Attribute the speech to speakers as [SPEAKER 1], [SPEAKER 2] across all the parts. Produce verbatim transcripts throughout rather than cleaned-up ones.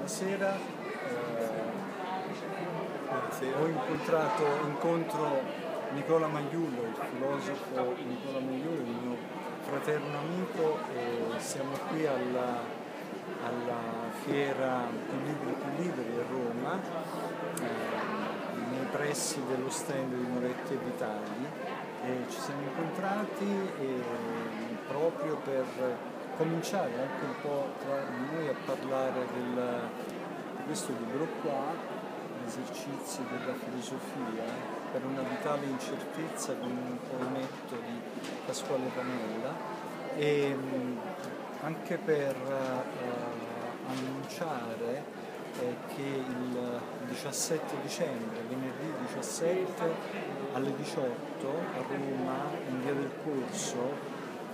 [SPEAKER 1] Buonasera. Eh, Buonasera. Ho incontrato, incontro Nicola Maiulo, il filosofo Nicola Maiulo, il mio fraterno amico, e siamo qui alla, alla fiera Più Libri Più Liberi a Roma, eh, nei pressi dello stand di Moretti e Vitali, e ci siamo incontrati e, proprio per cominciare anche un po' tra noi a parlare del, di questo libro qua, L'esercizio della filosofia per una vitale incertezza, con un poemetto di Pasquale Panella, e anche per uh, annunciare eh, che il diciassette dicembre, venerdì diciassette alle diciotto a Roma, in via del Corso,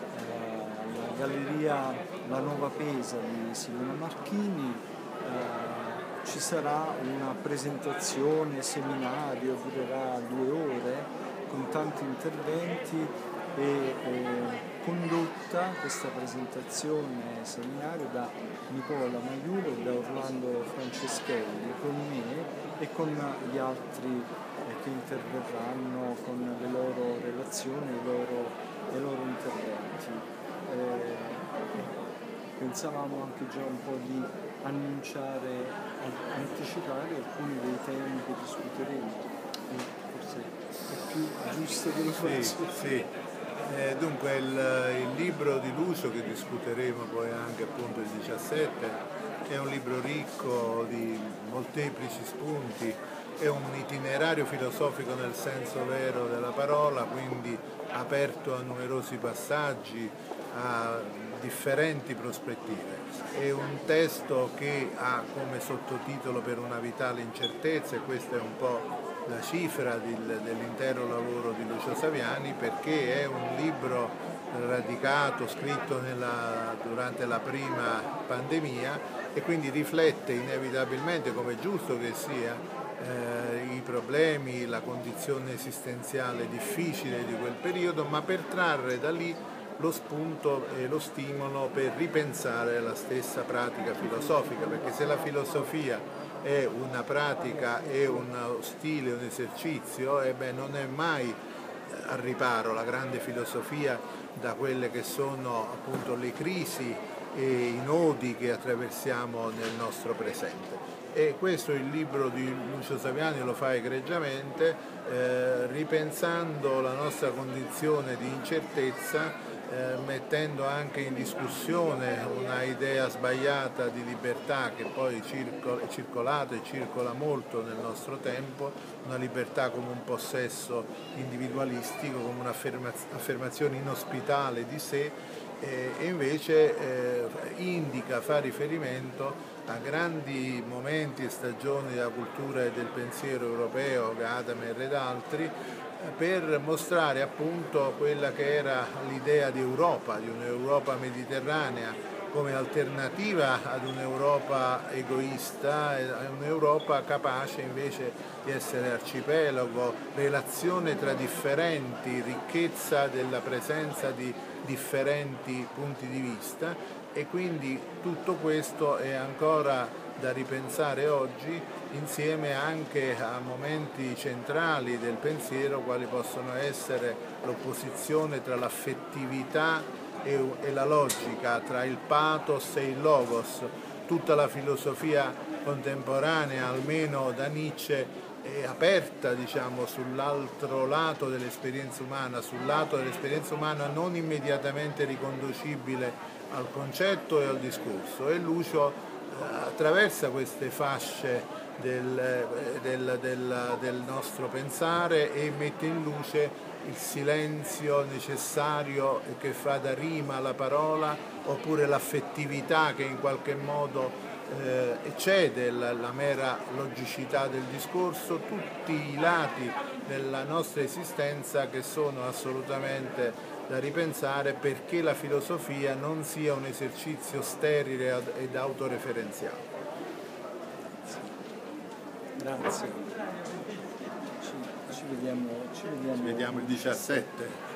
[SPEAKER 1] alla Galleria La Nuova Pesa di Silvano Marchini, eh, ci sarà una presentazione, seminario, durerà due ore con tanti interventi e eh, condotta questa presentazione seminario da Nicola Maiulo e da Orlando Franceschelli, con me e con gli altri eh, che interverranno con le loro relazioni, i loro, i loro interventi. Eh, pensavamo anche già un po' di annunciare, anticipare alcuni dei temi che discuteremo. Forse è più giusto che lo faccia.
[SPEAKER 2] Sì, sì. Eh, dunque il, il libro di Lucio, che discuteremo poi anche appunto il diciassette, è un libro ricco di molteplici spunti, è un itinerario filosofico nel senso vero della parola, quindi aperto a numerosi passaggi, a differenti prospettive. È un testo che ha come sottotitolo Per una vitale incertezza, e questa è un po' la cifra dell'intero lavoro di Lucio Saviani, perché è un libro radicato, scritto nella, durante la prima pandemia, e quindi riflette inevitabilmente, come è giusto che sia, eh, i problemi, la condizione esistenziale difficile di quel periodo, ma per trarre da lì lo spunto e lo stimolo per ripensare la stessa pratica filosofica, perché se la filosofia è una pratica, è uno stile, un esercizio, e beh, non è mai al riparo la grande filosofia da quelle che sono appunto le crisi e i nodi che attraversiamo nel nostro presente. E questo il libro di Lucio Saviani lo fa egregiamente, eh, ripensando la nostra condizione di incertezza, Eh, mettendo anche in discussione una idea sbagliata di libertà che poi circola, è circolata e circola molto nel nostro tempo, una libertà come un possesso individualistico, come un'affermazione inospitale di sé, eh, e invece eh, indica, fa riferimento a grandi momenti e stagioni della cultura e del pensiero europeo, Gadamer ed altri, per mostrare appunto quella che era l'idea di Europa, di un'Europa mediterranea come alternativa ad un'Europa egoista, a un'Europa capace invece di essere arcipelago, relazione tra differenti, ricchezza della presenza di differenti punti di vista, e quindi tutto questo è ancora da ripensare oggi, insieme anche a momenti centrali del pensiero, quali possono essere l'opposizione tra l'affettività e, e la logica, tra il pathos e il logos. Tutta la filosofia contemporanea, almeno da Nietzsche, è aperta, diciamo, sull'altro lato dell'esperienza umana, sul lato dell'esperienza umana non immediatamente riconducibile al concetto e al discorso, e Lucio attraversa queste fasce del, del, del, del nostro pensare e mette in luce il silenzio necessario che fa da rima alla parola, oppure l'affettività che in qualche modo eh, eccede la, la mera logicità del discorso, tutti i lati della nostra esistenza che sono assolutamente da ripensare, perché la filosofia non sia un esercizio sterile ed autoreferenziale.
[SPEAKER 1] Grazie. Ci, ci, vediamo, ci, vediamo.
[SPEAKER 2] Ci vediamo il diciassette.